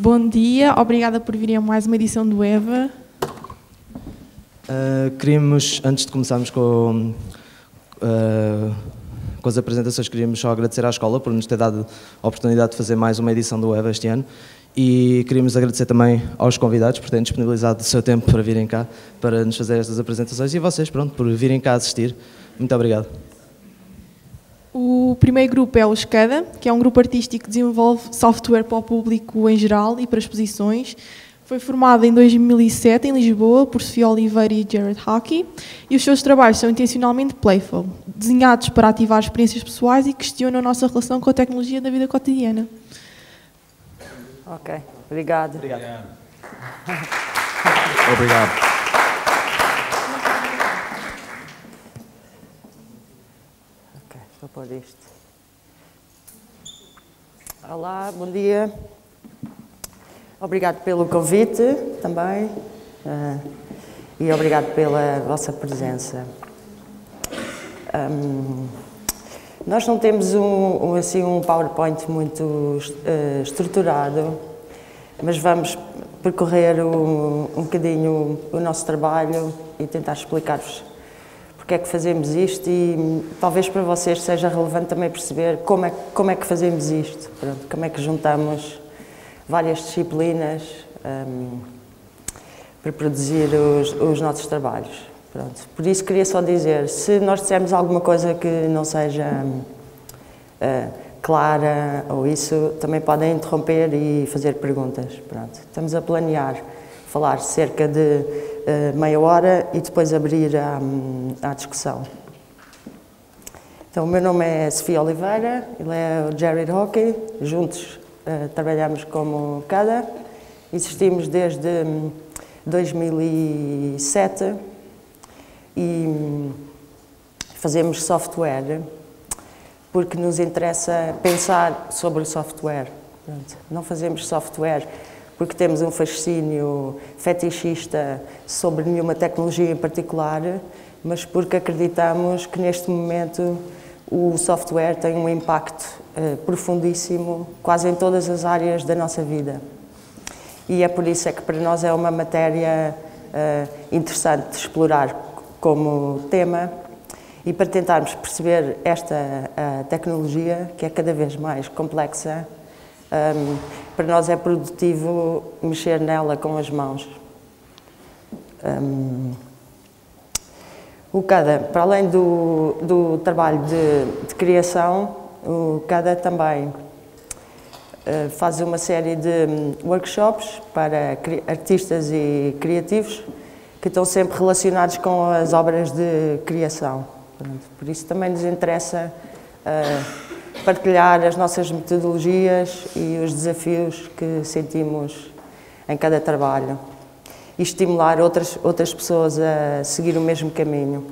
Bom dia, obrigada por virem a mais uma edição do EVA. Queríamos, antes de começarmos com as apresentações, queríamos só agradecer à escola por nos ter dado a oportunidade de fazer mais uma edição do EVA este ano e queríamos agradecer também aos convidados por terem disponibilizado o seu tempo para virem cá, para nos fazer estas apresentações e vocês, pronto, por virem cá assistir. Muito obrigado. O primeiro grupo é o SCADA, que é um grupo artístico que desenvolve software para o público em geral e para exposições. Foi formado em 2007 em Lisboa por Sofia Oliveira e Jared Hockey e os seus trabalhos são intencionalmente playful, desenhados para ativar experiências pessoais e questionam a nossa relação com a tecnologia da vida cotidiana. Ok, obrigado. Obrigado. Obrigado. Ok, vou pôr isto. Olá, bom dia. Obrigado pelo convite também e obrigado pela vossa presença. Nós não temos um PowerPoint muito estruturado, mas vamos percorrer um bocadinho o nosso trabalho e tentar explicar-vos porque é que fazemos isto e talvez para vocês seja relevante também perceber como é que fazemos isto, pronto, como é que juntamos várias disciplinas para produzir os nossos trabalhos. Pronto. Por isso queria só dizer, se nós dissermos alguma coisa que não seja clara ou isso, também podem interromper e fazer perguntas. Pronto. Estamos a planear falar cerca de meia hora e depois abrir à discussão. Então, o meu nome é Sofia Oliveira, ele é o Jared Hockey, juntos trabalhamos como CADA, existimos desde 2007 e fazemos software porque nos interessa pensar sobre o software. Não fazemos software porque temos um fascínio fetichista sobre nenhuma tecnologia em particular, mas porque acreditamos que neste momento o software tem um impacto profundíssimo quase em todas as áreas da nossa vida. E é por isso que para nós é uma matéria interessante de explorar como tema e para tentarmos perceber esta tecnologia, que é cada vez mais complexa, para nós é produtivo mexer nela com as mãos. O CADA, para além do trabalho de criação, o CADA também faz uma série de workshops para artistas e criativos que estão sempre relacionados com as obras de criação. Por isso também nos interessa partilhar as nossas metodologias e os desafios que sentimos em cada trabalho e estimular outras pessoas a seguir o mesmo caminho.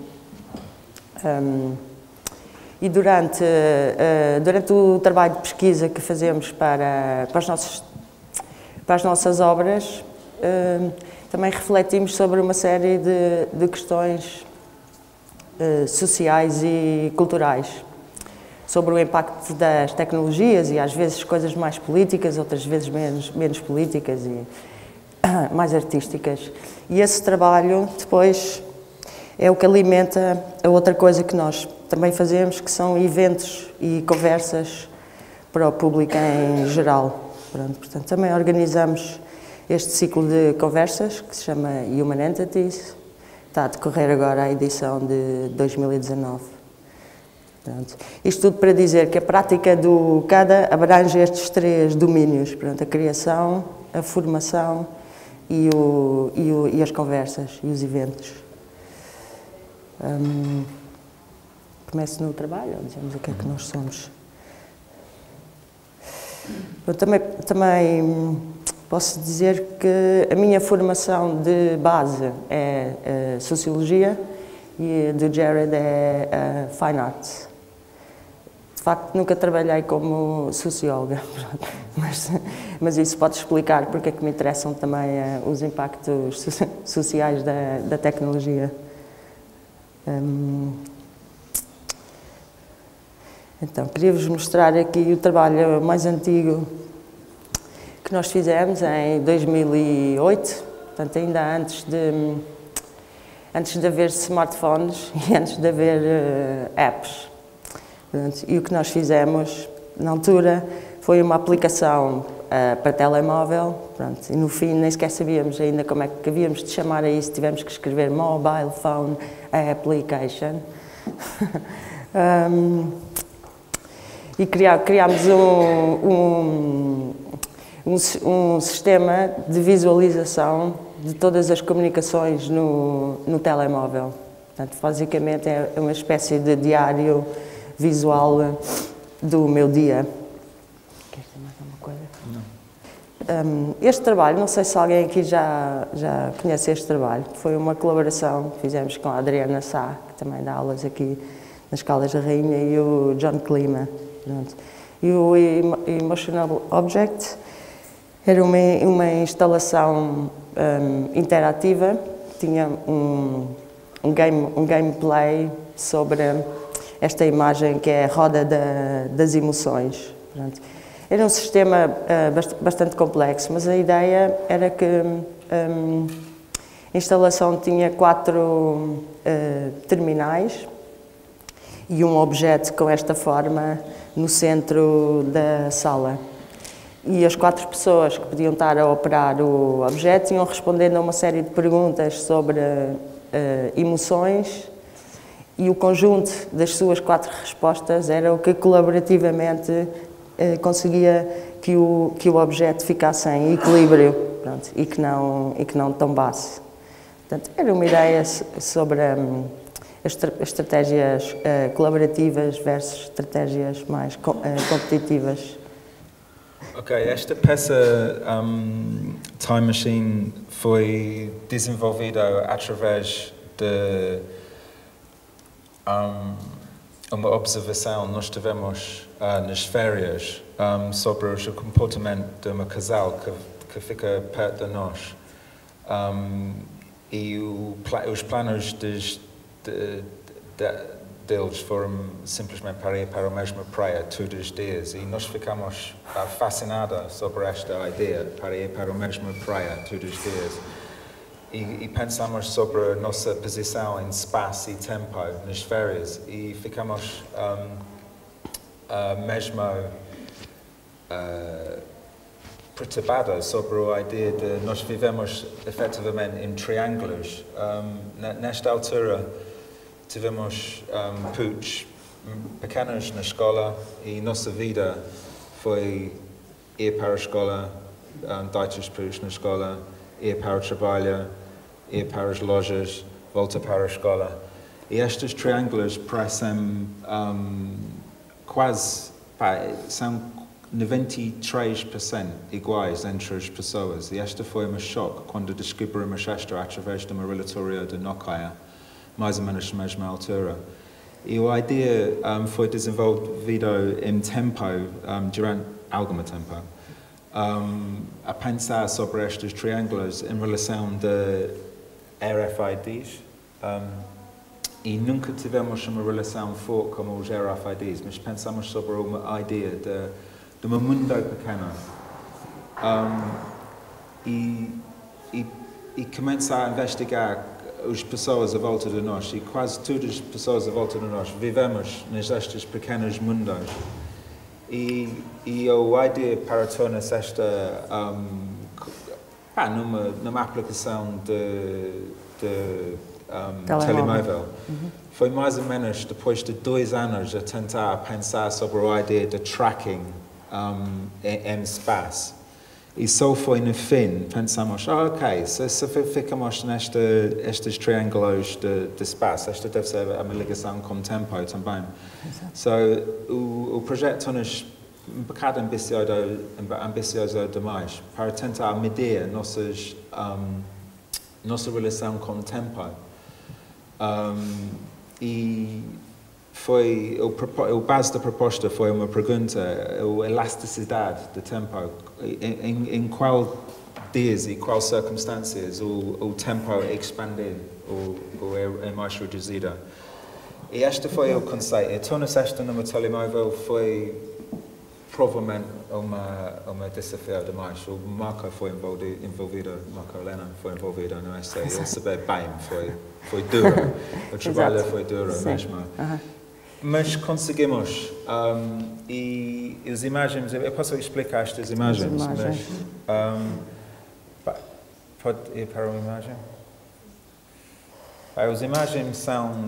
E durante o trabalho de pesquisa que fazemos para as nossas obras, também refletimos sobre uma série de questões sociais e culturais, sobre o impacto das tecnologias e às vezes coisas mais políticas, outras vezes menos políticas e mais artísticas. E esse trabalho depois é o que alimenta a outra coisa que nós também fazemos, que são eventos e conversas para o público em geral. Portanto, também organizamos este ciclo de conversas, que se chama Human Entities. Está a decorrer agora a edição de 2019. Portanto, isto tudo para dizer que a prática do CADA abrange estes três domínios, portanto, a criação, a formação e as conversas e os eventos. Começo no trabalho, dizemos o que é que nós somos. Eu também posso dizer que a minha formação de base é Sociologia e a do Jared é Fine Arts. De facto, nunca trabalhei como socióloga, mas isso pode explicar porque é que me interessam também os impactos sociais da tecnologia. Então, queria-vos mostrar aqui o trabalho mais antigo que nós fizemos em 2008, portanto ainda antes de haver smartphones e antes de haver apps. Portanto, e o que nós fizemos na altura foi uma aplicação para telemóvel, pronto, e no fim nem sequer sabíamos ainda como é que havíamos de chamar a isso, tivemos que escrever Mobile Phone Application. E criámos um sistema de visualização de todas as comunicações no telemóvel. Portanto, basicamente é uma espécie de diário visual do meu dia. Queres dizer mais alguma coisa? Não. Este trabalho, não sei se alguém aqui já conhece este trabalho, foi uma colaboração que fizemos com a Adriana Sá, que também dá aulas aqui nas Caldas da Rainha, e o John Klima. E o Emotional Object era uma instalação interativa, tinha um gameplay sobre esta imagem que é a roda das emoções. Portanto, era um sistema bastante complexo, mas a ideia era que a instalação tinha 4 terminais e um objeto com esta forma no centro da sala. E as 4 pessoas que podiam estar a operar o objeto iam respondendo a uma série de perguntas sobre emoções, e o conjunto das suas 4 respostas era o que colaborativamente conseguia que o objeto ficasse em equilíbrio, pronto, e que não tombasse. Portanto, era uma ideia sobre as estratégias colaborativas versus estratégias mais competitivas. Ok, esta peça Time Machine foi desenvolvida através de uma observação que nós tivemos nas férias sobre o comportamento de um casal que fica perto de nós. E os planos deles foram simplesmente para ir para a mesma praia todos os dias, e nós ficamos fascinados sobre esta ideia para ir para a mesma praia todos os dias. E pensamos sobre a nossa posição em espaço e tempo nas férias, e ficamos mesmo perturbados sobre a ideia de nós vivemos efetivamente em triângulos. Nesta altura tivemos putos pequenos na escola, e nossa vida foi ir para a escola, dar os putos na escola, ir para o trabalho, ir para as lojas, voltar para a escola. E estes triângulos parecem são 93% iguais entre as pessoas. E este foi um choque quando descobrimos isto através de uma relatória de Nokia, mais ou menos na mesma altura. E a ideia foi desenvolvida em tempo, durante algum tempo, a pensar sobre estes triângulos em relação de RFIDs, e nunca tivemos uma relação forte como os RFIDs, mas pensamos sobre uma ideia de um mundo pequeno, e começar a investigar as pessoas à volta de nós, e quase todas as pessoas à volta de nós vivemos nestes pequenos mundos. E a ideia para tornar esta numa aplicação de telemóvel foi mais ou menos depois de 2 anos a tentar pensar sobre a ideia de tracking em espaço. E só foi no fim, pensamos, ok, se ficamos nestes triângulos de espaço, esta deve ser uma ligação com o tempo também. So, o projeto torna-se um bocado ambicioso demais para tentar medir nossa relação com o tempo. E foi o base da proposta foi uma pergunta: a elasticidade do tempo, em qual dias e quais circunstâncias o tempo é expandido ou é mais reduzido. E este foi o conceito. E tornar-se esta numa telemóvel provavelmente uma desafio demais. O Marco foi envolvido, Marco Helena foi envolvido no essay. Ele saber bem, foi duro. O trabalho foi duro mesmo. Mas conseguimos. E as imagens, eu posso explicar estas imagens, mas pode ir para uma imagem? As imagens são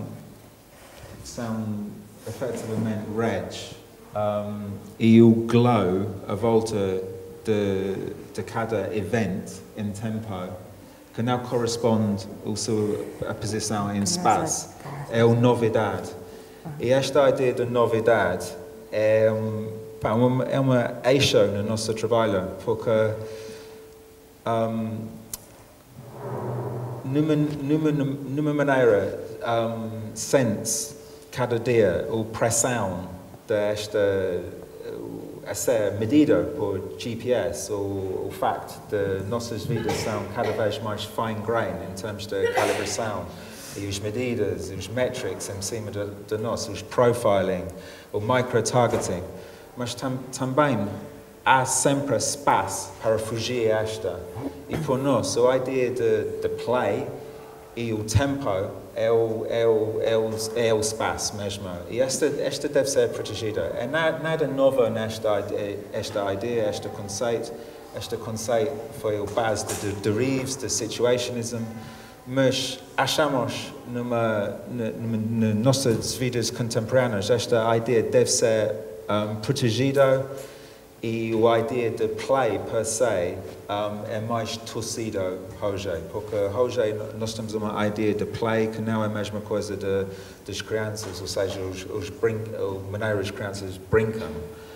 efetivamente red. E o glow à volta de cada evento em tempo, que não corresponde à posição em espaço, é uma novidade. E esta ideia de novidade é uma eixo no nosso trabalho, porque numa maneira sente cada dia a pressão essa medida por GPS, o facto de nossas vidas são cada vez mais fine-grained em termos de calibração, e as medidas, os metrics em cima de nós, os profiling, o micro-targeting, mas também há sempre espaço para fugir a esta. E por nós, a ideia de play e o tempo é o espaço mesmo. E esta deve ser protegida. É nada novo nesta ideia, este conceito. Este conceito foi a base de derives, de situationism, mas achamos nas nossas vidas contemporâneas esta ideia deve ser protegida. E a ideia de play, per se, é mais torcido hoje, porque hoje nós temos uma ideia de play que não é a mesma coisa das crianças, ou seja, a maneira as crianças brincam.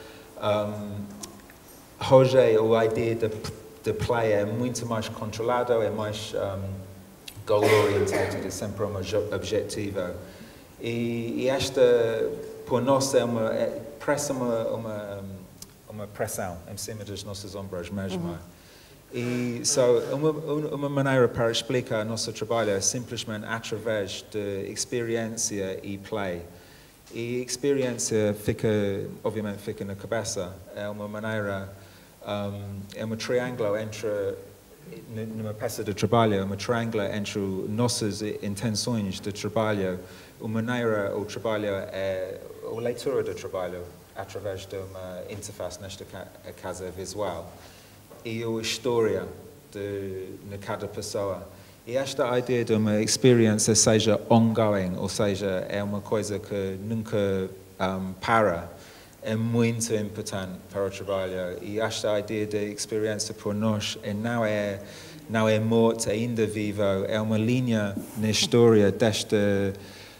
Hoje a ideia de play é muito mais controlada, é mais goal-oriented, é sempre uma objetiva. E esta, por nós, parece uma pressão em cima dos nossos ombros mesmo. E uma maneira para explicar o nosso trabalho é simplesmente através de experiência e play. E experiência obviamente fica na cabeça. É uma maneira, é um triângulo numa peça de trabalho, um triângulo entre nossas intenções de trabalho. A maneira o trabalho é a leitura do trabalho através de uma interface, nesta casa visual, e a história de cada pessoa. E esta ideia de uma experiência seja ongoing, ou seja, é uma coisa que nunca para, é muito importante para o trabalho. E esta ideia de experiência por nós não é morto, ainda vivo, é uma linha na história desta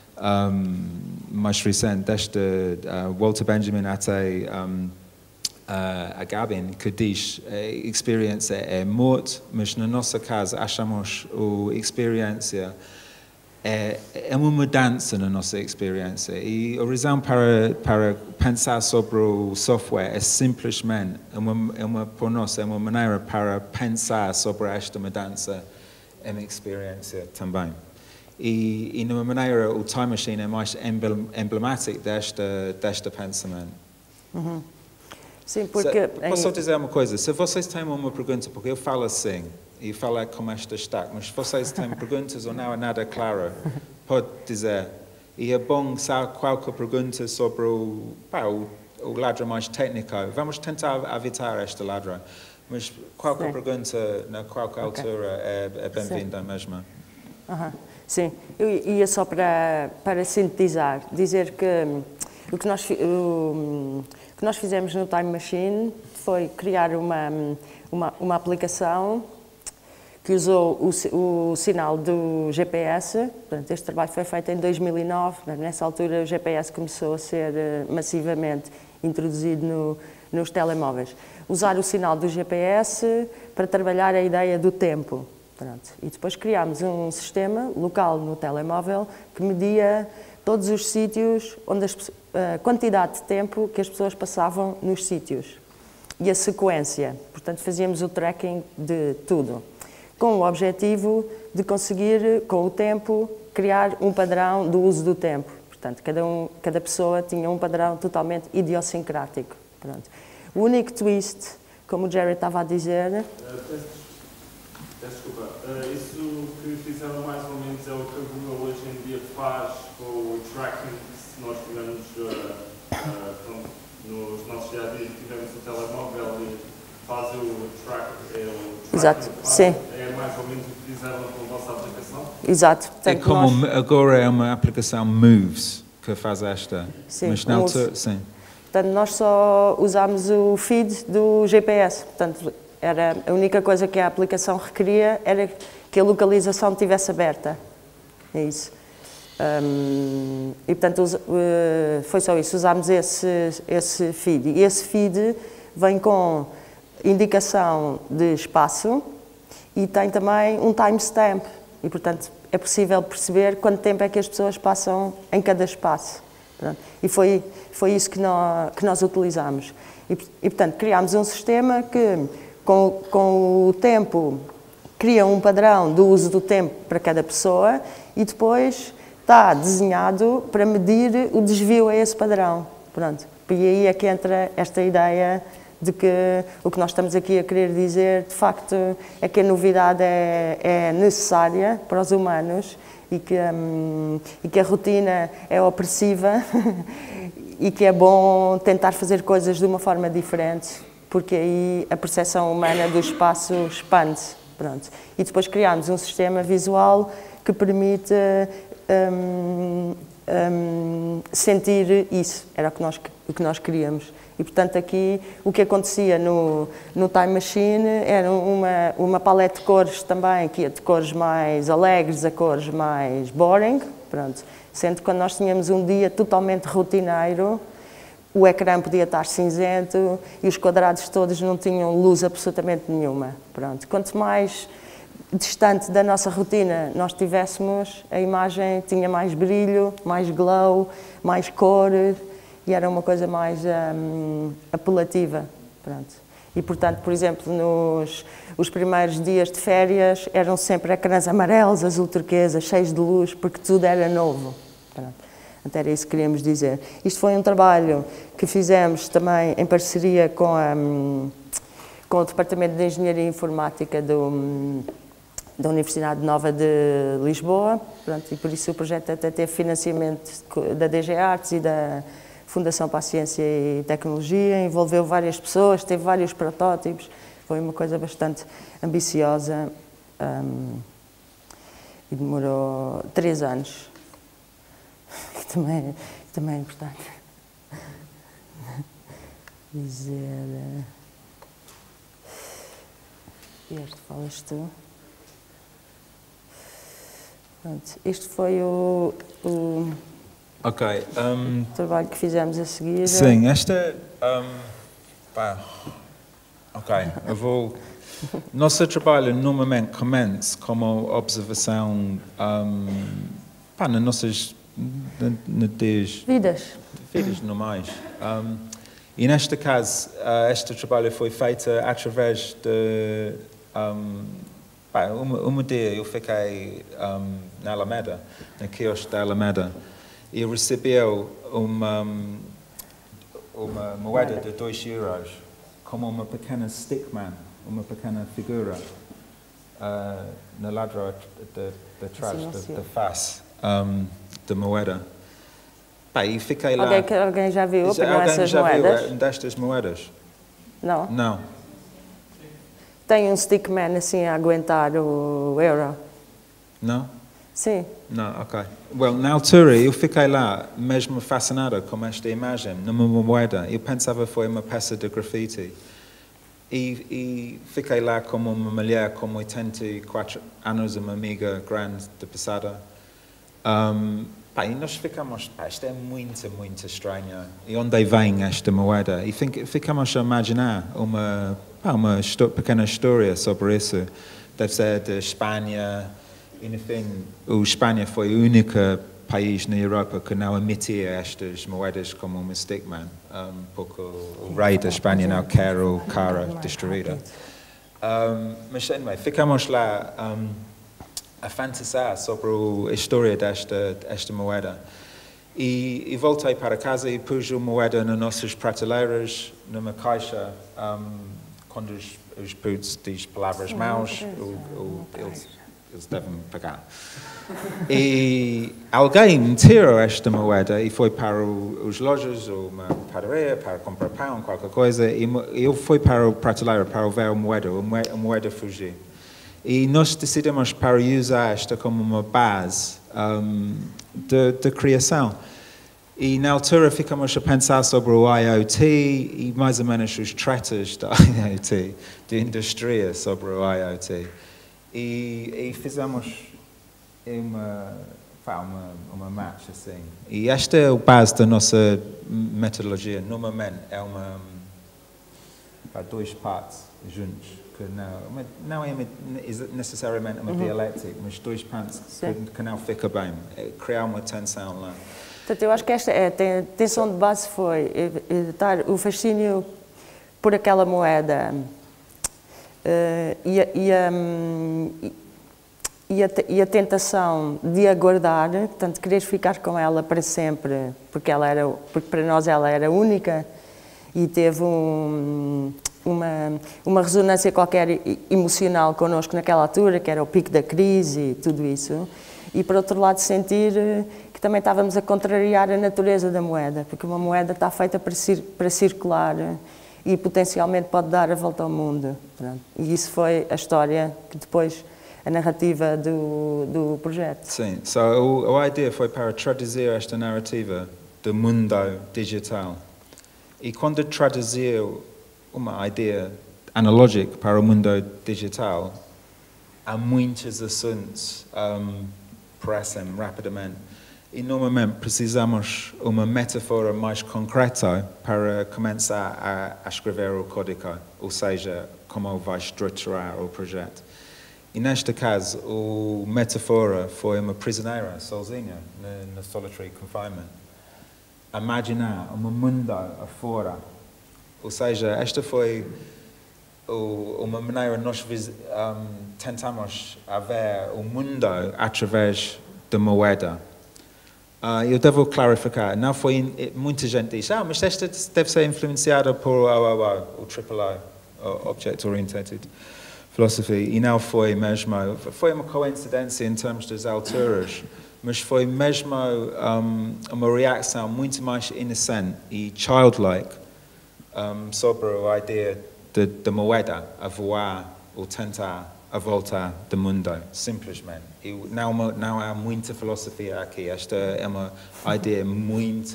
mais recente, desta Walter Benjamin até a Gabin, que diz a experiência é morte, mas na nossa casa achamos a experiência é uma mudança na nossa experiência. E a razão para pensar sobre o software é simplesmente, por nós, é uma maneira para pensar sobre esta mudança em experiência também. E numa maneira, o Time Machine é mais emblemático deste pensamento. Sim, porque... Posso só dizer uma coisa? Se vocês têm uma pergunta, porque eu falo assim, e falo como esta está, mas se vocês têm perguntas ou não é nada claro, pode dizer. E é bom saber qualquer pergunta sobre o ladro mais técnico. Vamos tentar evitar esta ladra, mas qualquer pergunta, na qualquer altura, é bem-vinda mesmo. Sim, eu ia só para sintetizar, dizer que o que nós fizemos no Time Machine foi criar uma aplicação que usou o sinal do GPS. Portanto, este trabalho foi feito em 2009, nessa altura o GPS começou a ser massivamente introduzido nos telemóveis. Usar o sinal do GPS para trabalhar a ideia do tempo. Pronto. E depois criámos um sistema local no telemóvel que media todos os sítios, a quantidade de tempo que as pessoas passavam nos sítios e a sequência. Portanto, fazíamos o tracking de tudo, com o objetivo de conseguir, com o tempo, criar um padrão do uso do tempo. Portanto, cada pessoa tinha um padrão totalmente idiosincrático. Pronto. O único twist, como o Jerry estava a dizer... Desculpa, isso que fizeram mais ou menos é o que a Google hoje em dia faz com o tracking, se nós tivermos nos nossos dias a dia, tivermos o telemóvel e faz o tracking. Exato, sim. É mais ou menos o que fizeram com a vossa aplicação? Exato. É como agora é uma aplicação Moves que faz esta. Sim, mas na altura, sim. Portanto, nós só usámos o feed do GPS. Portanto, era a única coisa que a aplicação requeria era que a localização estivesse aberta. É isso. E, portanto, foi só isso. Usámos esse feed. E esse feed vem com indicação de espaço e tem também um timestamp. E, portanto, é possível perceber quanto tempo é que as pessoas passam em cada espaço. Pronto. E foi isso que nós utilizámos. E, portanto, criámos um sistema que, com o tempo, cria um padrão do uso do tempo para cada pessoa e depois está desenhado para medir o desvio a esse padrão. Pronto. E aí é que entra esta ideia de que o que nós estamos aqui a querer dizer, de facto, é que a novidade é necessária para os humanos e que a rotina é opressiva e que é bom tentar fazer coisas de uma forma diferente, porque aí a percepção humana do espaço expande-se. Pronto. E depois criámos um sistema visual que permite sentir isso, era o que nós queríamos. E, portanto, aqui o que acontecia no Time Machine era uma paleta de cores também, que ia de cores mais alegres a cores mais boring, pronto. Sendo que quando nós tínhamos um dia totalmente rotineiro, o ecrã podia estar cinzento e os quadrados todos não tinham luz absolutamente nenhuma. Pronto. Quanto mais distante da nossa rotina nós tivéssemos, a imagem tinha mais brilho, mais glow, mais cor, e era uma coisa mais apelativa. Pronto. E, portanto, por exemplo, os primeiros dias de férias eram sempre ecrãs amarelos, azul turquesa, cheios de luz, porque tudo era novo. Pronto. Então, era isso que queríamos dizer. Isto foi um trabalho que fizemos também em parceria com o Departamento de Engenharia Informática da Universidade Nova de Lisboa. Pronto, e por isso o projeto até teve financiamento da DG Artes e da Fundação para a Ciência e Tecnologia, envolveu várias pessoas, teve vários protótipos, foi uma coisa bastante ambiciosa e demorou 3 anos, que também é importante dizer. Este falas tu. Pronto, este foi o Ok. trabalho que fizemos a seguir. Sim, esta... ok, eu vou... Nosso trabalho normalmente começa como observação nas nossas vidas normais. E neste caso, este trabalho foi feito através de... um dia eu fiquei na Alameda, na quiosque da Alameda, e recebeu uma moeda de 2 euros como uma pequena stickman, uma pequena figura na ladra de trás, da face da moeda. E fiquei lá. Alguém já viu essas moedas? Alguém já viu destas moedas? Não? Não. Tem um stickman assim a aguentar o euro? Não? Sim. Não, ok. Na altura eu fiquei lá mesmo fascinada com esta imagem, numa moeda. Eu pensava que foi uma peça de graffiti. E fiquei lá como uma mulher com 84 anos, uma amiga grande de passada. E nós ficamos, isto é muito estranho. E onde vem esta moeda? E ficamos a imaginar uma pequena história sobre isso. Deve ser de Espanha. E, no fim, a Espanha foi o único país na Europa que não emitia estas moedas como uma stickman, porque o rei da Espanha não quer o cara destruída. Mas, anyway, ficamos lá a fantasar sobre a história desta moeda. E voltei para casa e pus a moeda nas nossas prateleiras, numa caixa, quando os putos dizem palavras maus, eles devem pagar. E alguém me tirou esta moeda e foi para os lojas, ou uma padaria, para comprar pão, qualquer coisa, e eu fui para a prateleira para ver a moeda fugiu. E nós decidimos para usar esta como uma base de criação. E na altura ficamos a pensar sobre o IoT e mais ou menos os tretas da IoT, de indústria sobre o IoT. E fizemos uma match assim. E esta é a base da nossa metodologia. Normalmente é dois partes juntos, que não é necessariamente uma dialética, mas dois partes que não fica bem. Criar uma tensão lá. Portanto, eu acho que esta a tensão de base foi evitar o fascínio por aquela moeda e a tentação de a guardar, portanto, querer ficar com ela para sempre, porque para nós ela era única e teve uma ressonância qualquer emocional connosco naquela altura, que era o pico da crise e tudo isso. E, por outro lado, sentir que também estávamos a contrariar a natureza da moeda, porque uma moeda está feita para circular e potencialmente pode dar a volta ao mundo. Pronto. E isso foi a história que depois, a narrativa do projeto. Sim, a ideia foi para traduzir esta narrativa do mundo digital. E quando traduziu uma ideia analógica para o mundo digital, há muitos assuntos aparecem rapidamente. E normalmente precisamos uma metáfora mais concreta para começar a escrever o código, ou seja, como vai estruturar o projeto. E neste caso, a metáfora foi uma prisioneira sozinha no solitary confinement. Imaginar um mundo afora. Ou seja, esta foi uma maneira de nós tentamos ver o mundo através da moeda. Eu devo clarificar, não foi, muita gente diz, mas esta deve ser influenciada por o AAA, Object Oriented Philosophy, e não foi mesmo, foi uma coincidência em termos das alturas, mas foi mesmo uma reação muito mais inocente e childlike sobre a ideia da moeda a voar ou tentar a volta do mundo, simplesmente. Não há muita filosofia aqui, esta é uma ideia muito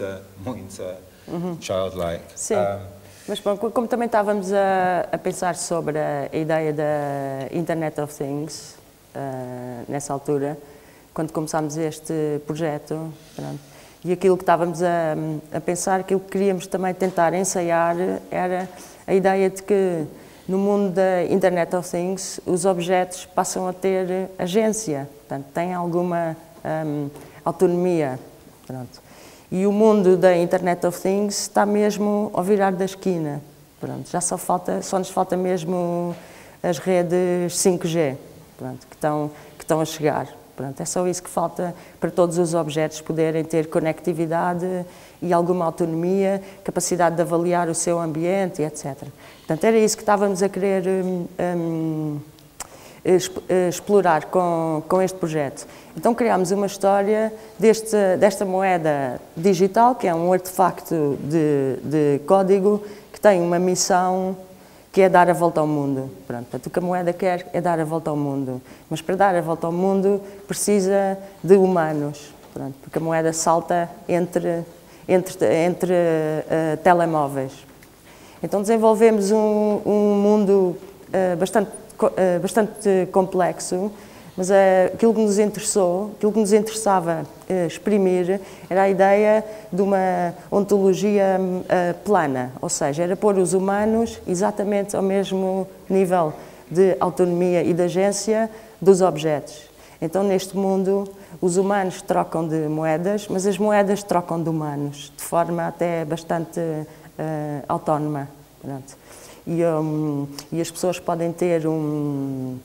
childlike. Sim, mas bom, como também estávamos a pensar sobre a ideia da Internet of Things, nessa altura, quando começámos este projeto, pronto, e aquilo que estávamos a pensar, aquilo que queríamos também tentar ensaiar, era a ideia de que no mundo da Internet of Things, os objetos passam a ter agência, portanto, têm alguma autonomia. Pronto. E o mundo da Internet of Things está mesmo ao virar da esquina. Pronto, só nos falta mesmo as redes 5G, pronto, que estão a chegar. Pronto, é só isso que falta para todos os objetos poderem ter conectividade e alguma autonomia, capacidade de avaliar o seu ambiente, etc. Portanto, era isso que estávamos a querer explorar com este projeto. Então, criámos uma história desta moeda digital, que é um artefacto de código que tem uma missão que é dar a volta ao mundo. Pronto, o que a moeda quer é dar a volta ao mundo. Mas para dar a volta ao mundo precisa de humanos, pronto, porque a moeda salta entre telemóveis. Então desenvolvemos um mundo bastante complexo, mas aquilo que nos interessou, aquilo que nos interessava exprimir, era a ideia de uma ontologia plana, ou seja, era pôr os humanos exatamente ao mesmo nível de autonomia e de agência dos objetos. Então, neste mundo, os humanos trocam de moedas, mas as moedas trocam de humanos, de forma até bastante autónoma. Pronto. E as pessoas podem ter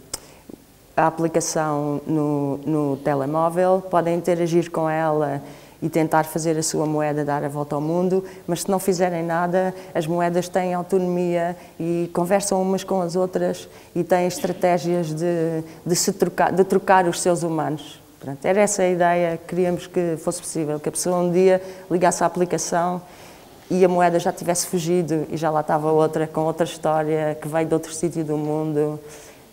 a aplicação no telemóvel, podem interagir com ela e tentar fazer a sua moeda dar a volta ao mundo, mas se não fizerem nada, as moedas têm autonomia e conversam umas com as outras e têm estratégias de trocar os seus humanos. Pronto, era essa a ideia que queríamos que fosse possível, que a pessoa um dia ligasse à aplicação e a moeda já tivesse fugido e já lá estava outra, com outra história, que veio de outro sítio do mundo.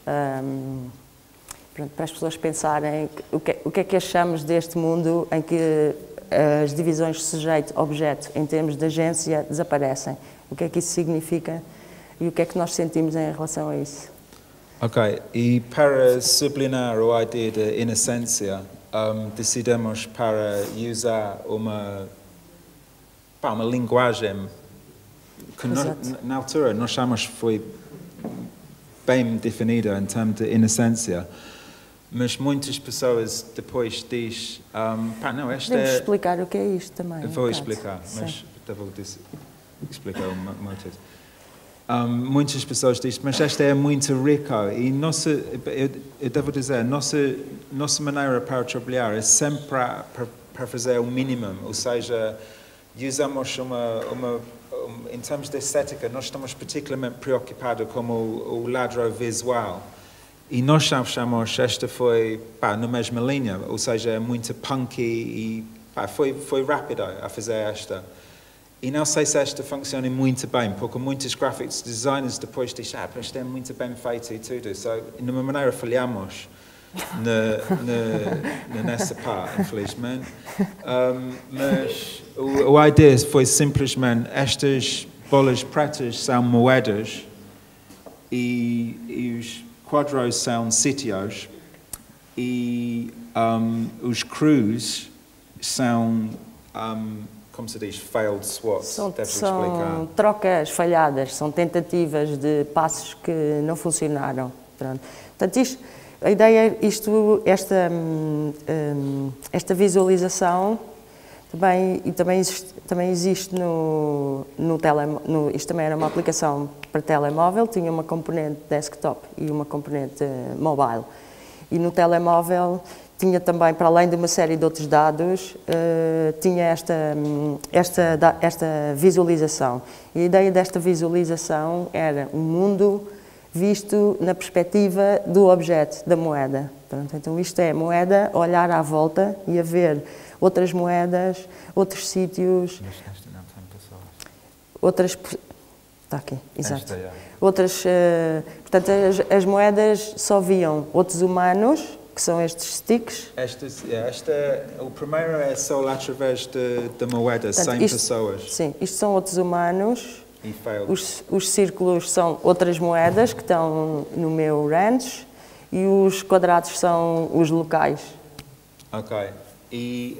Pronto, para as pessoas pensarem o que é que achamos deste mundo em que as divisões sujeito-objeto, em termos de agência, desaparecem. O que é que isso significa e o que é que nós sentimos em relação a isso? Ok, e para sublinhar a ideia de inocência, decidimos para usar uma linguagem que na altura nós achamos que foi bem definida em termos de inocência. Mas muitas pessoas depois dizem, não, esta Podemos explicar o que é isto também. Eu vou explicar, mas vou explicar o motivo. Muitas pessoas dizem, mas esta é muito rica e eu devo dizer, nossa maneira para trabalhar é sempre para fazer o mínimo, ou seja, usamos em termos de estética, nós estamos particularmente preocupados com o lado visual. E nós achamos esta foi na mesma linha, ou seja, muito punky e foi rápida a fazer esta. E não sei se esta funciona muito bem, porque muitos graphics designers depois dizem, isto é muito bem feito e tudo. So, de uma maneira falhamos nessa parte, infelizmente. Mas a ideia foi simplesmente, estas bolas pretas são moedas e os quadros são sítios e os crus são, como se diz, failed swaps. São trocas falhadas, são tentativas de passos que não funcionaram. Pronto. Portanto, a ideia, esta visualização também existe no telemóvel. Isto também era uma aplicação para telemóvel, tinha uma componente desktop e uma componente mobile. E no telemóvel tinha também, para além de uma série de outros dados, tinha esta visualização. E a ideia desta visualização era um mundo visto na perspectiva do objeto, da moeda. Pronto, então isto é moeda, olhar à volta e a ver outras moedas, outros sítios, outras... Está aqui, exato. Outras, portanto, as moedas só viam outros humanos, que são estes sticks. O primeiro é só através da moeda, portanto, 100 pessoas. Sim, isto são outros humanos. Os círculos são outras moedas que estão no meu range e os quadrados são os locais. Ok. E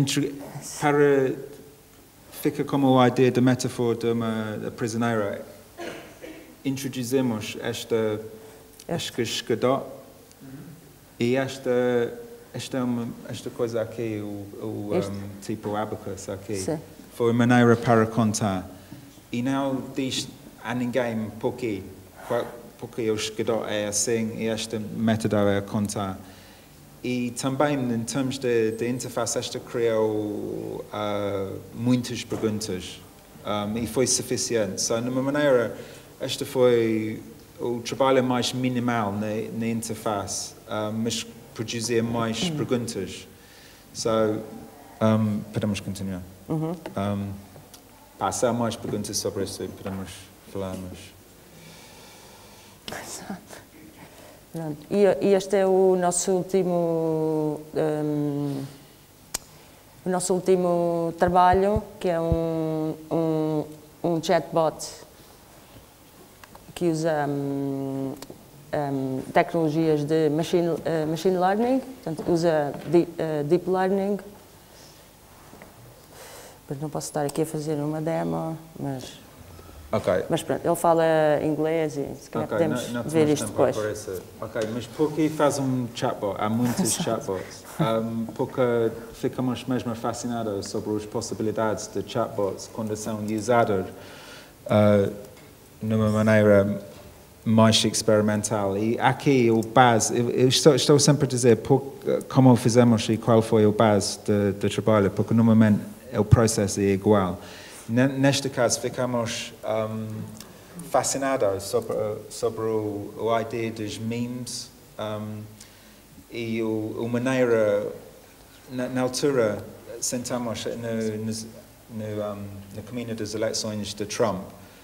fica como a ideia da metáfora de uma prisioneira. Introduzimos esta escadó e esta coisa aqui, tipo abacus aqui, sim, foi uma maneira para contar. E não diz a ninguém porque o escadó é assim e este método é a contar. E também, em termos de interface, esta criou muitas perguntas e foi suficiente. So, de uma maneira, este foi o trabalho mais minimal na interface, mas produzia mais perguntas. So, podemos continuar. Se há mais perguntas sobre isso, podemos falar. E este é o nosso último trabalho, que é um chatbot que usa tecnologias de machine learning, portanto, usa deep learning. Mas não posso estar aqui a fazer uma demo, mas... Okay. Mas pronto, ele fala inglês e se calhar podemos ver isto depois. Ok, mas por que faz um chatbot? Há muitos chatbots. Porque ficamos mesmo fascinados sobre as possibilidades de chatbots quando são usados de uma maneira mais experimental. E aqui o base, eu estou sempre a dizer como fizemos e qual foi o base do trabalho, porque normalmente o processo é igual. Neste caso, ficamos fascinados sobre a ideia dos memes e a maneira, na altura, sentamos no caminho das eleições de Trump,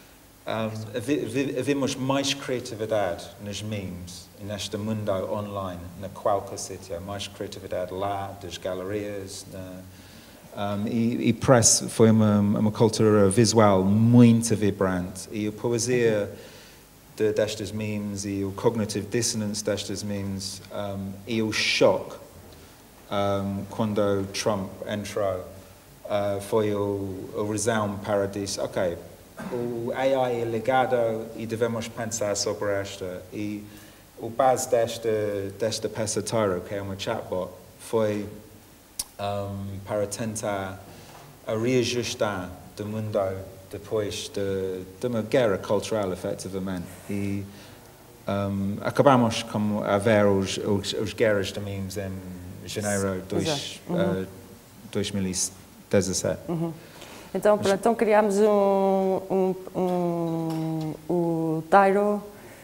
vimos mais criatividade nos memes, neste mundo online, na qualquer sítio, mais criatividade lá, das galerias, e press foi uma cultura visual muito vibrante, e a poesia destes memes e o cognitive dissonance destes memes e o choque quando Trump entrou foi a razão para dizer, ok, o AI é ligado e devemos pensar sobre esta. E o base desta peça Tyro, que é uma chatbot, foi para tentar reajustar do mundo depois de uma guerra cultural, efetivamente. E acabamos a ver os guerras de memes em janeiro de 2017. Então criámos o Tyro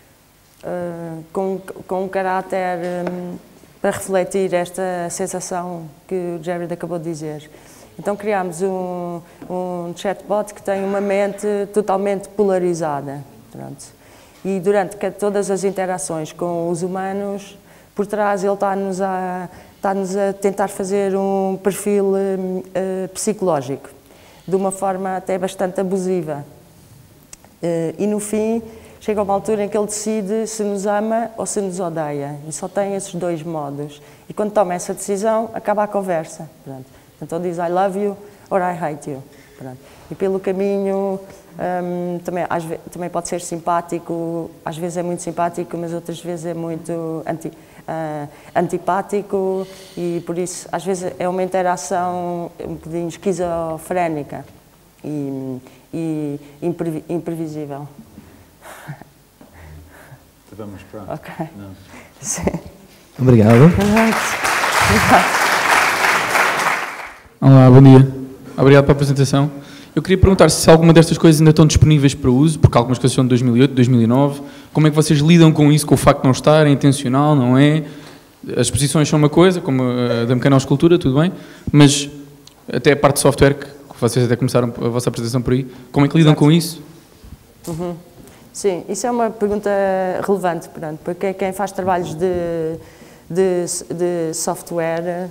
com um caráter para refletir esta sensação que o Jared acabou de dizer. Então criámos um chatbot que tem uma mente totalmente polarizada. Pronto. E durante todas as interações com os humanos, por trás ele está-nos a tentar fazer um perfil psicológico, de uma forma até bastante abusiva. E no fim, chega uma altura em que ele decide se nos ama ou se nos odeia. E só tem esses dois modos. E quando toma essa decisão, acaba a conversa. Pronto. Então diz I love you or I hate you. Pronto. E pelo caminho também pode ser simpático, às vezes é muito simpático, mas outras vezes é muito antipático, e por isso às vezes é uma interação um bocadinho esquizofrénica e imprevisível. Vamos pronto. Ok. Não. Sim. Obrigado. Olá, bom dia. Obrigado pela apresentação. Eu queria perguntar se alguma destas coisas ainda estão disponíveis para uso, porque algumas coisas são de 2008, 2009. Como é que vocês lidam com isso, com o facto de não estar, é intencional, não é? As exposições são uma coisa, como a da Mecanoscultura, tudo bem, mas até a parte de software, que vocês até começaram a vossa apresentação por aí, como é que lidam com isso? Uhum. Sim, isso é uma pergunta relevante, pronto, porque quem faz trabalhos de software,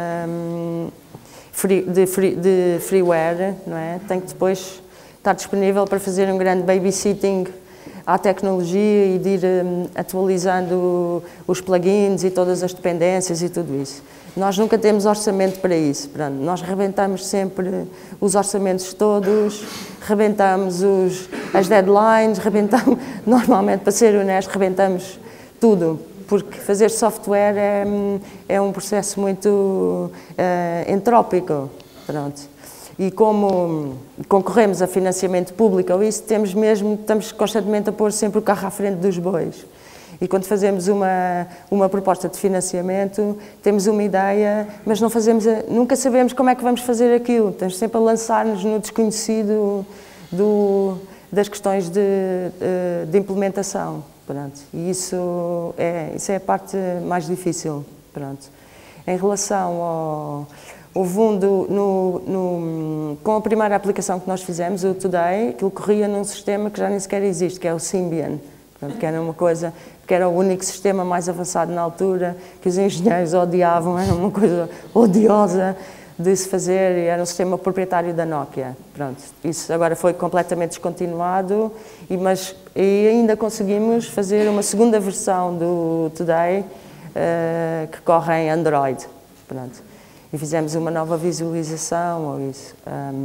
de freeware, não é? Tem que depois estar disponível para fazer um grande babysitting à tecnologia e de ir atualizando os plugins e todas as dependências e tudo isso. Nós nunca temos orçamento para isso. Pronto, nós rebentamos sempre os orçamentos todos, rebentamos as deadlines, normalmente, para ser honesto, rebentamos tudo, porque fazer software é um processo muito entrópico. Pronto. E como concorremos a financiamento público ou isso, estamos constantemente a pôr sempre o carro à frente dos bois. E quando fazemos uma proposta de financiamento, temos uma ideia, mas nunca sabemos como é que vamos fazer aquilo. Estamos sempre a lançar-nos no desconhecido das questões de implementação. Pronto. E isso é a parte mais difícil. Pronto. Em relação houve com a primeira aplicação que nós fizemos, o Today, aquilo corria num sistema que já nem sequer existe, que é o Symbian, portanto, que era uma coisa, que era o único sistema mais avançado na altura, que os engenheiros odiavam, era uma coisa odiosa de se fazer, e era um sistema proprietário da Nokia. Pronto, isso agora foi completamente descontinuado, mas ainda conseguimos fazer uma segunda versão do Today, que corre em Android. Pronto. E fizemos uma nova visualização, ou isso.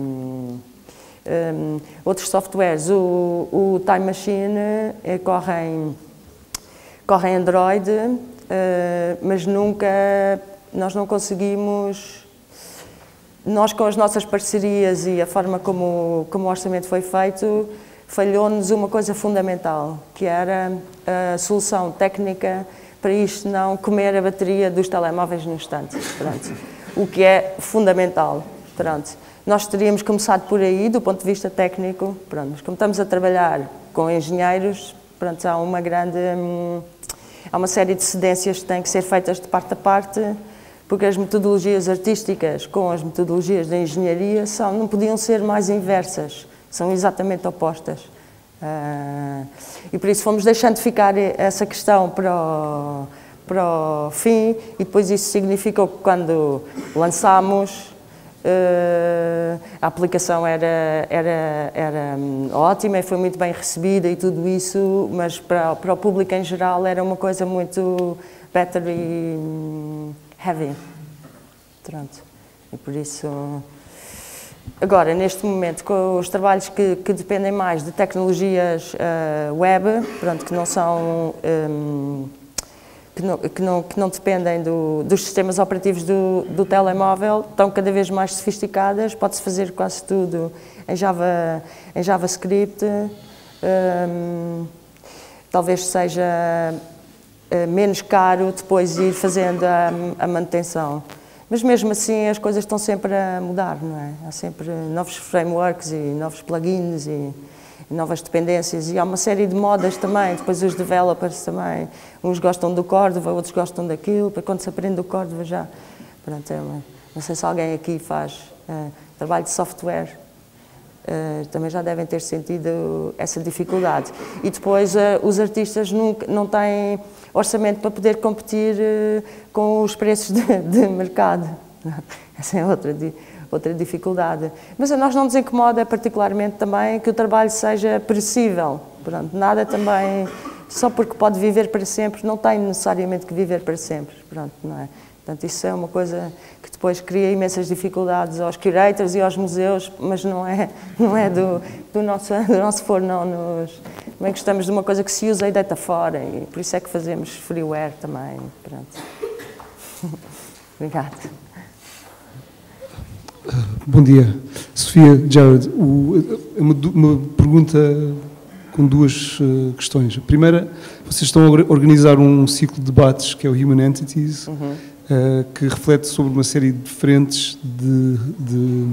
Outros softwares, o Time Machine corre em Android, mas nós não conseguimos, nós com as nossas parcerias e a forma como o orçamento foi feito, falhou-nos uma coisa fundamental, que era a solução técnica para isto não comer a bateria dos telemóveis no instante. Pronto. O que é fundamental. Pronto. Nós teríamos começado por aí, do ponto de vista técnico, pronto, mas como estamos a trabalhar com engenheiros, pronto, há uma série de cedências que têm que ser feitas de parte a parte, porque as metodologias artísticas com as metodologias da engenharia não podiam ser mais inversas, são exatamente opostas. E por isso fomos deixando ficar essa questão para o fim, e depois isso significou que quando lançámos, a aplicação era ótima e foi muito bem recebida e tudo isso, mas para o público em geral era uma coisa muito battery heavy. Pronto. E por isso, agora, neste momento, com os trabalhos que dependem mais de tecnologias web, pronto, que não são... que não dependem dos sistemas operativos do telemóvel, estão cada vez mais sofisticadas, pode-se fazer quase tudo em JavaScript, talvez seja menos caro depois ir fazendo a manutenção. Mas mesmo assim as coisas estão sempre a mudar, não é? Há sempre novos frameworks e novos plugins e novas dependências, e há uma série de modas também, depois os developers também, uns gostam do Cordova, outros gostam daquilo, para quando se aprende o Cordova já, pronto, não sei se alguém aqui faz trabalho de software, também já devem ter sentido essa dificuldade. E depois os artistas não têm orçamento para poder competir com os preços de mercado, essa é outra dificuldade. Mas a nós não nos incomoda particularmente também que o trabalho seja perecível. Pronto, nada também, só porque pode viver para sempre, não tem necessariamente que viver para sempre. Pronto, não é? Portanto, isso é uma coisa que depois cria imensas dificuldades aos curators e aos museus, mas não é do nosso foro, não. Também gostamos de uma coisa que se usa e deita fora, e por isso é que fazemos freeware também. Pronto. Obrigada. Bom dia. Sofia, Jared, uma pergunta com duas questões. A primeira, vocês estão a organizar um ciclo de debates que é o Human Entities, que reflete sobre uma série de frentes de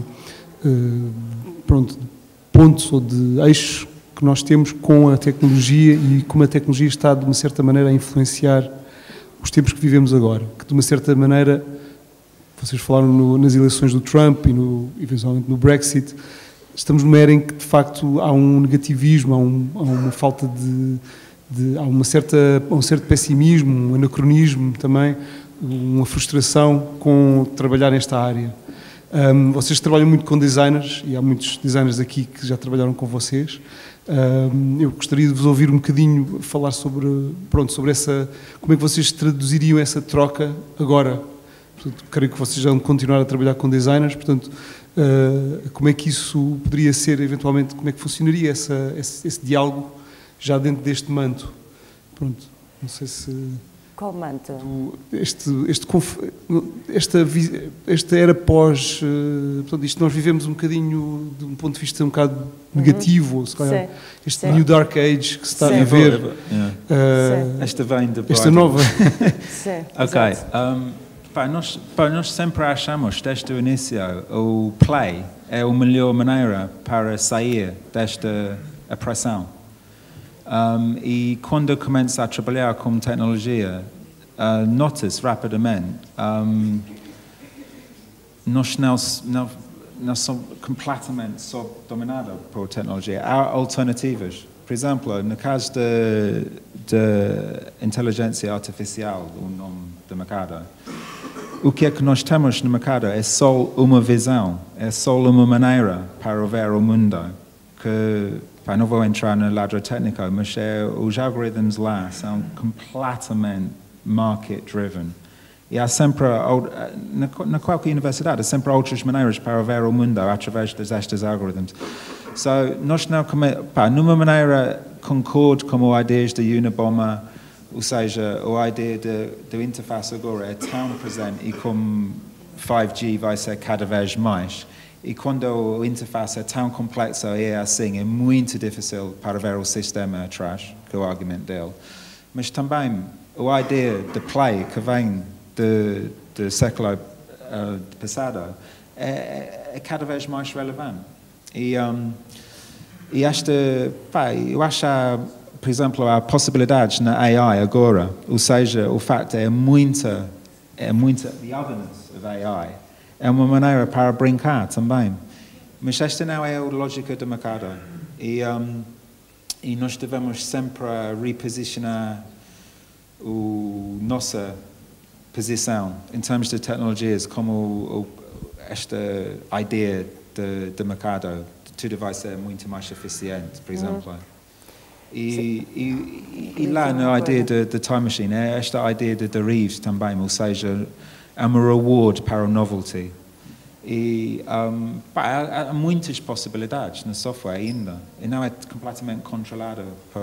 pontos ou de eixos que nós temos com a tecnologia e como a tecnologia está, de uma certa maneira, a influenciar os tempos que vivemos agora. Que, de uma certa maneira, vocês falaram nas eleições do Trump e eventualmente no Brexit, estamos numa era em que, de facto, há um negativismo, há uma falta há um certo pessimismo, um anacronismo também, uma frustração com trabalhar nesta área. Vocês trabalham muito com designers, e há muitos designers aqui que já trabalharam com vocês. Eu gostaria de vos ouvir um bocadinho falar sobre essa, como é que vocês traduziriam essa troca agora. Portanto, creio que vocês já vão continuar a trabalhar com designers, portanto, como é que isso poderia ser, eventualmente, como é que funcionaria esse diálogo já dentro deste manto? Pronto, não sei se... Qual manto? Esta era pós... portanto, isto nós vivemos um bocadinho de um ponto de vista um bocado negativo, ou se calhar, este New Dark Age que se está a viver. Esta vem de... Esta nova. Sim, ok. Nós sempre achamos, desde o início, o play é a melhor maneira para sair desta opressão. E quando eu começo a trabalhar com tecnologia, nota-se rapidamente, nós não somos completamente dominados por tecnologia. Há alternativas. Por exemplo, no caso da inteligência artificial, o nome do mercado, o que é que nós temos no mercado é só uma visão, é só uma maneira para ver o mundo que... não vou entrar no lado técnico, mas os algoritmos lá são completamente market-driven. E há sempre, na qualquer universidade, há sempre outras maneiras para ver o mundo através destes algoritmos. Nós não, numa maneira, concordo com as ideias da Unabomber, ou seja, a ideia da interface agora é tão presente e como 5G vai ser cada vez mais. E quando a interface é tão complexa e é assim, é muito difícil para ver o sistema atrás, que é o argumento dele. Mas também a ideia de play que vem do século passado é cada vez mais relevante. E eu acho, por exemplo, há possibilidades na AI agora, ou seja, o facto the otherness of AI, é uma maneira para brincar também. Mas esta não é a lógica do mercado. E nós devemos sempre reposicionar nossa posição em termos de tecnologias como esta ideia de mercado, tudo vai ser muito mais eficiente, por exemplo. E lá na ideia de time machine, é esta ideia de derives também, ou seja, é uma reward para o novelty. E há muitas possibilidades no software ainda, e não é completamente controlado por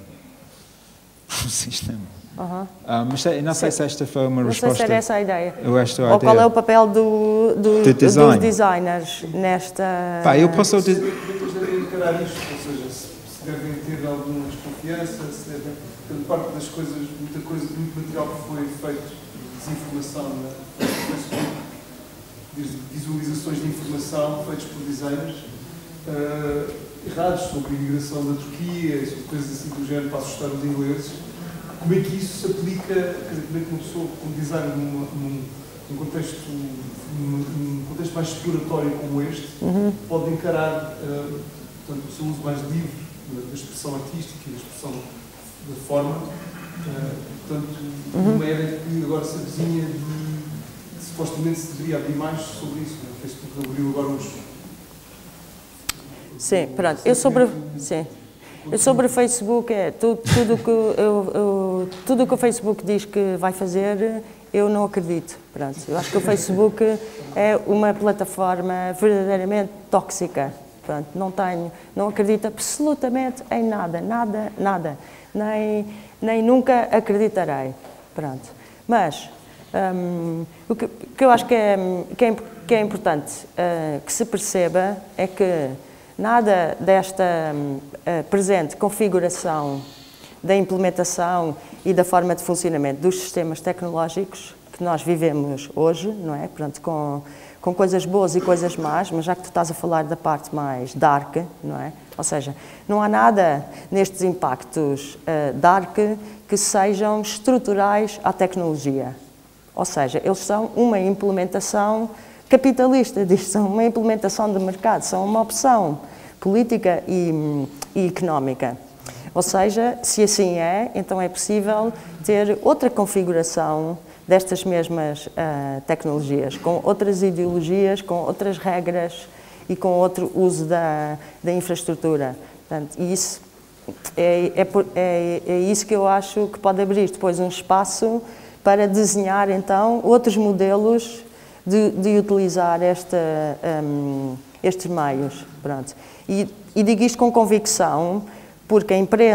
o sistema. Mas não sei se esta foi uma resposta. Não sei se era essa a ideia. Ou qual é o papel dos designers nesta... Eu posso... Depois devem encarar isto, ou seja, se devem ter alguma desconfiança, se devem... Porque parte das coisas, muito material que foi feito de desinformação na Facebook, desde visualizações de informação feitas por designers errados sobre a imigração da Turquia, sobre coisas assim do género para assustar os ingleses. Como é que isso se aplica, quer dizer, como é que uma pessoa com design num contexto mais exploratório como este pode encarar portanto, o seu uso mais livre da expressão artística e da expressão da forma, portanto, numa era que agora se avizinha de supostamente se deveria abrir mais sobre isso, o Facebook abriu agora uns... Sim, pronto, eu sobre o Facebook, tudo que o Facebook diz que vai fazer, eu não acredito. Pronto, eu acho que o Facebook é uma plataforma verdadeiramente tóxica. Pronto, não acredito absolutamente em nada. Nem nunca acreditarei. Pronto. Mas o que eu acho que é importante que se perceba é que nada desta presente configuração da implementação e da forma de funcionamento dos sistemas tecnológicos que nós vivemos hoje, não é? Pronto, com coisas boas e coisas más, mas já que tu estás a falar da parte mais dark, não é? Ou seja, não há nada nestes impactos dark que sejam estruturais à tecnologia. Ou seja, eles são uma implementação capitalista disto, são uma implementação de mercado, são uma opção política e económica. Ou seja, se assim é, então é possível ter outra configuração destas mesmas tecnologias, com outras ideologias, com outras regras e com outro uso da infraestrutura. Portanto, isso é isso que eu acho que pode abrir depois um espaço para desenhar, então, outros modelos de utilizar estes meios. Pronto. E digo isto com convicção, porque a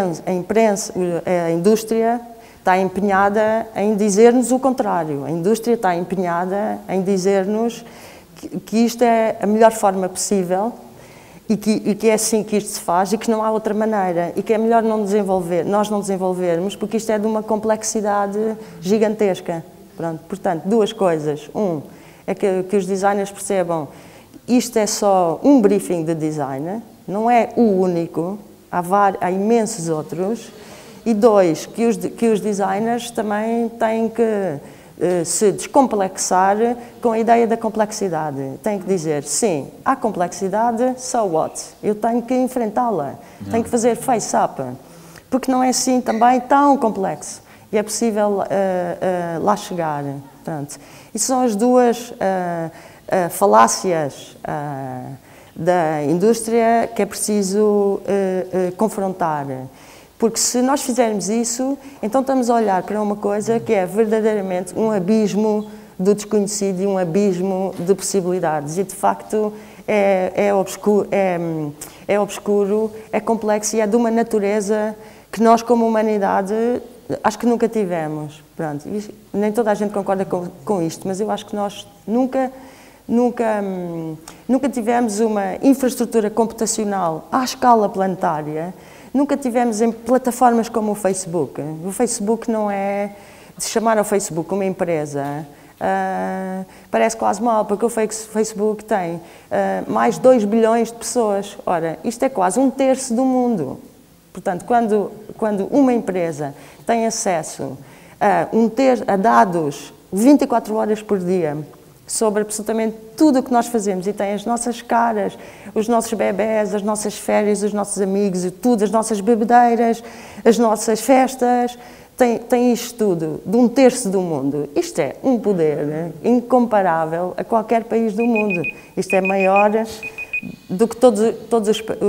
indústria está empenhada em dizer-nos o contrário. A indústria está empenhada em dizer-nos que isto é a melhor forma possível e que é assim que isto se faz e que não há outra maneira e que é melhor nós não desenvolvermos, porque isto é de uma complexidade gigantesca. Pronto. Portanto, duas coisas. É que os designers percebam isto é só um briefing de design, não é o único, há imensos outros. E dois, que os designers também têm que se descomplexar com a ideia da complexidade. Têm que dizer, sim, há complexidade, so what? Eu tenho que enfrentá-la, tenho que fazer face-up, porque não é assim também tão complexo e é possível lá chegar. Portanto, isso são as duas falácias da indústria que é preciso confrontar. Porque se nós fizermos isso, então estamos a olhar para uma coisa que é verdadeiramente um abismo do desconhecido e um abismo de possibilidades. E, de facto, é obscuro, é complexo e é de uma natureza que nós, como humanidade, acho que nunca tivemos. Pronto, nem toda a gente concorda com isto, mas eu acho que nós nunca nunca tivemos uma infraestrutura computacional à escala planetária, nunca tivemos em plataformas como o Facebook. O Facebook não é de chamar ao Facebook uma empresa. Parece quase mal, porque o Facebook tem mais de 2 bilhões de pessoas. Ora, isto é quase 1/3 do mundo. Portanto, quando uma empresa tem acesso a dados 24 horas por dia sobre absolutamente tudo o que nós fazemos, e tem as nossas caras, os nossos bebés, as nossas férias, os nossos amigos, tudo, as nossas bebedeiras, as nossas festas, tem isto tudo, de 1/3 do mundo. Isto é um poder incomparável a qualquer país do mundo. Isto é maior do que todos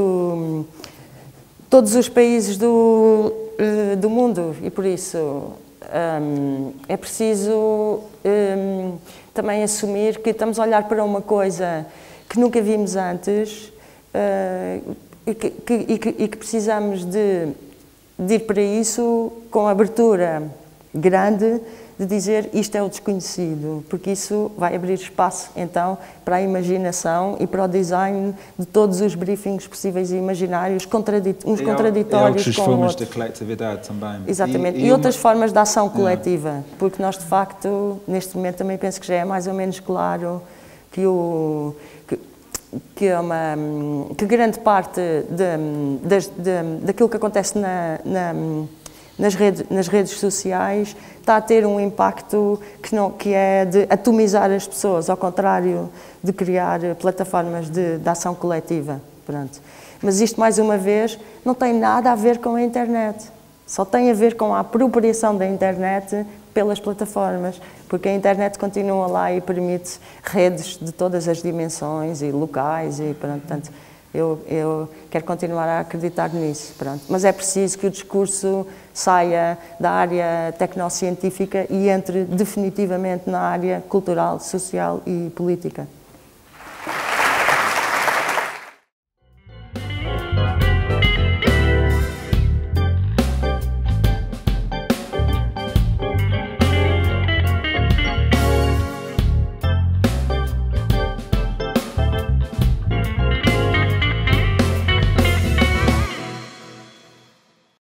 os países do mundo, e por isso é preciso também assumir que estamos a olhar para uma coisa que nunca vimos antes e que precisamos de ir para isso com abertura grande, de dizer isto é o desconhecido, porque isso vai abrir espaço então para a imaginação e para o design de todos os briefings possíveis e imaginários, contraditórios com o formas outro. de coletividade também. Exatamente, e outras formas de ação coletiva, porque nós de facto, neste momento também penso que já é mais ou menos claro que grande parte daquilo que acontece nas redes sociais está a ter um impacto que é de atomizar as pessoas, ao contrário de criar plataformas de ação coletiva. Pronto. Mas isto, mais uma vez, não tem nada a ver com a internet. Só tem a ver com a apropriação da internet pelas plataformas, porque a internet continua lá e permite redes de todas as dimensões e locais, e portanto, eu quero continuar a acreditar nisso. Pronto. Mas é preciso que o discurso saia da área tecnocientífica e entre definitivamente na área cultural, social e política.